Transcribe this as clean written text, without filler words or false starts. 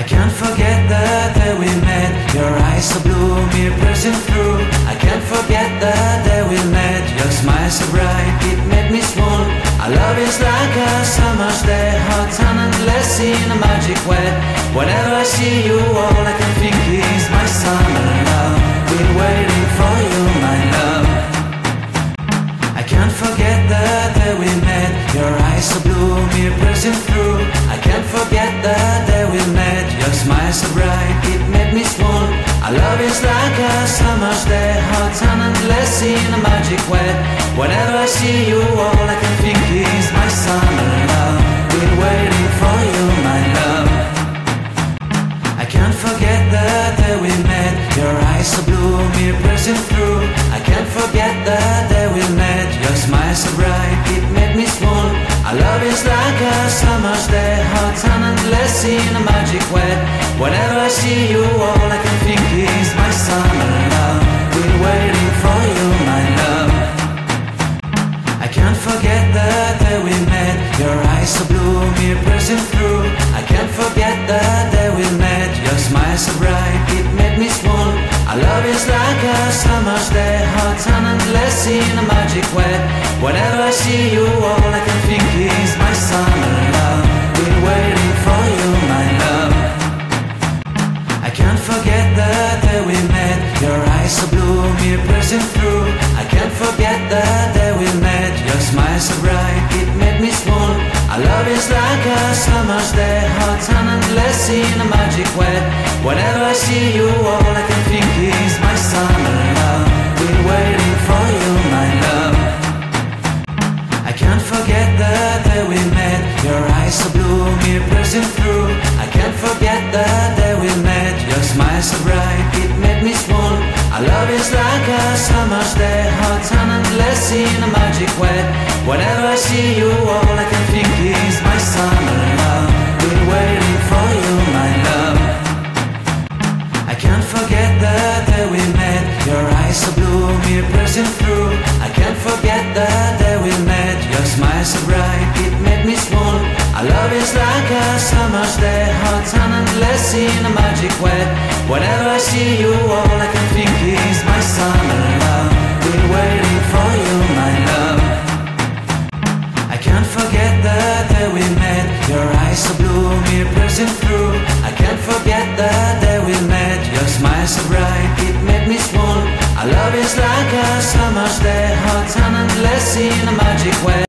can't forget the day we met. Your eyes so blue, me piercing through. I can't forget the day we met. Your smile so bright, it made me swoon. Our love is like a summer's day, hot and endless in a magic way. Whenever I see you, all I can think is my summer love. Been waiting for you, my love. I can't forget the day we met. Your eyes so blue, me piercing through. I can't forget the day we met. Your smile so bright, it made me swoon. Our love is like a summer's day, hot and endless in a magic way. Whenever I see you, all I can think is my summer love. Been waiting for you, my love. I can't forget the day we met. Your eyes so blue, me piercing through. I can't forget the day we met. Your smile so bright, it made me swoon. Our love is like a summer's day, hot and endless in a magic way. Whenever I see you, all I can think is my summer love. Been waiting for you, my love. I can't forget the day we met. Your eyes so blue, me piercing through. I can't forget the day we met. Your smile so bright, it made me swoon. Our love is like a summer's day, hot and endless in a magic way. Whenever I see you, all I can think is my summer love. Been waiting for you, my love. I can't forget the day we met. Your eyes so blue, me piercing through. I can't forget the day we met. Your smile so bright, it made me swoon. Our love is like a summer's day, hot and endless in a magic way. Whenever I see you, all I can think is my summer love. Been waiting for you, my love. I can't forget the day we met. Your eyes so blue, me piercing through. I can't forget the day we met. Your smile so bright, it made me swoon. Our love is like a summer's day, hot and endless in a magic way. Whenever I see you, all I can think is my summer love. Been waiting for you, my love. I can't forget the day we met. Your eyes so blue, me piercing through. I can't forget the day we met. Your smile so bright, it made me swoon. Our love is like a summer's day, hot and endless in a magic way. Whenever I see you, all I can think is my summer love. Been waiting for you, my love. I can't forget the day we met. Your eyes so blue, me piercing through. I can't forget the day we met. Your smile so bright, it made me swoon. Our love is like a summer's day, hot and endless in a magic way.